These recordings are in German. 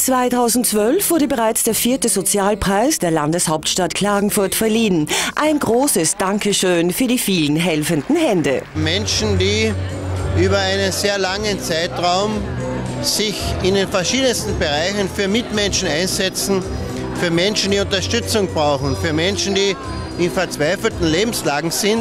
2012 wurde bereits der 4. Sozialpreis der Landeshauptstadt Klagenfurt verliehen. Ein großes Dankeschön für die vielen helfenden Hände. Menschen, die über einen sehr langen Zeitraum sich in den verschiedensten Bereichen für Mitmenschen einsetzen, für Menschen, die Unterstützung brauchen, für Menschen, die in verzweifelten Lebenslagen sind,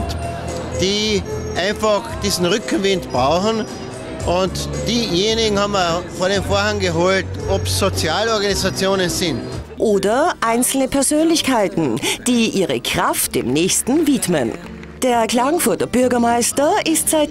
die einfach diesen Rückenwind brauchen. Und diejenigen haben wir vor den Vorhang geholt, ob es Sozialorganisationen sind. Oder einzelne Persönlichkeiten, die ihre Kraft dem Nächsten widmen. Der Klagenfurter Bürgermeister ist seit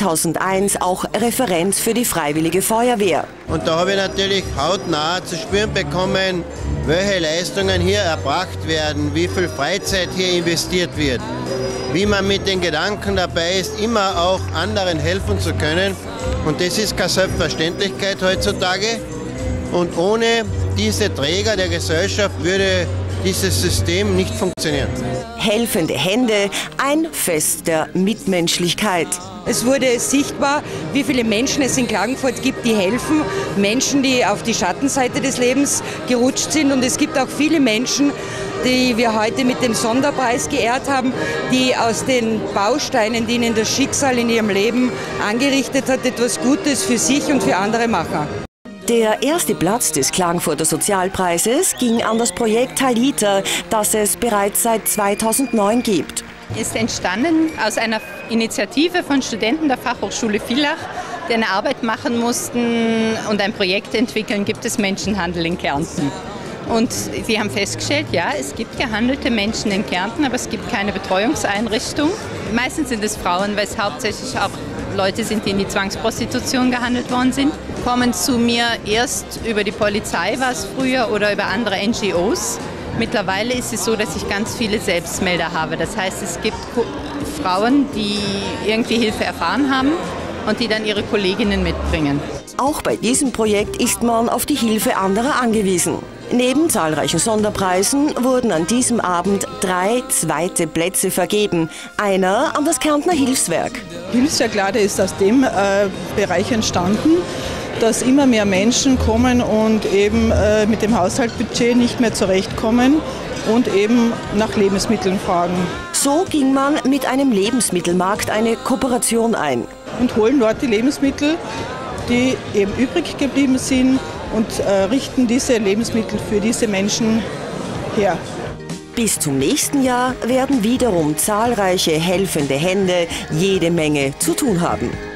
2001 auch Referent für die Freiwillige Feuerwehr. Und da habe ich natürlich hautnah zu spüren bekommen, welche Leistungen hier erbracht werden, wie viel Freizeit hier investiert wird, wie man mit den Gedanken dabei ist, immer auch anderen helfen zu können. Und das ist keine Selbstverständlichkeit heutzutage. Und ohne diese Träger der Gesellschaft würde dieses System nicht funktionieren. Helfende Hände, ein Fest der Mitmenschlichkeit. Es wurde sichtbar, wie viele Menschen es in Klagenfurt gibt, die helfen. Menschen, die auf die Schattenseite des Lebens gerutscht sind. Und es gibt auch viele Menschen, die wir heute mit dem Sonderpreis geehrt haben, die aus den Bausteinen, die ihnen das Schicksal in ihrem Leben angerichtet hat, etwas Gutes für sich und für andere machen. Der erste Platz des Klagenfurter Sozialpreises ging an das Projekt Talita, das es bereits seit 2009 gibt. Ist entstanden aus einer Initiative von Studenten der Fachhochschule Villach, die eine Arbeit machen mussten und ein Projekt entwickeln, gibt es Menschenhandel in Kärnten. Und sie haben festgestellt, ja, es gibt gehandelte Menschen in Kärnten, aber es gibt keine Betreuungseinrichtung. Meistens sind es Frauen, weil es hauptsächlich auch Leute sind, die in die Zwangsprostitution gehandelt worden sind, kommen zu mir erst über die Polizei, war es früher, oder über andere NGOs. Mittlerweile ist es so, dass ich ganz viele Selbstmelder habe. Das heißt, es gibt Frauen, die irgendwie Hilfe erfahren haben und die dann ihre Kolleginnen mitbringen. Auch bei diesem Projekt ist man auf die Hilfe anderer angewiesen. Neben zahlreichen Sonderpreisen wurden an diesem Abend 3 zweite Plätze vergeben. Einer an das Kärntner Hilfswerk. Hilfswerk Lade ist aus dem Bereich entstanden, dass immer mehr Menschen kommen und eben mit dem Haushaltsbudget nicht mehr zurechtkommen und eben nach Lebensmitteln fragen. So ging man mit einem Lebensmittelmarkt eine Kooperation ein. Und holen dort die Lebensmittel, die eben übrig geblieben sind, und richten diese Lebensmittel für diese Menschen her. Bis zum nächsten Jahr werden wiederum zahlreiche helfende Hände jede Menge zu tun haben.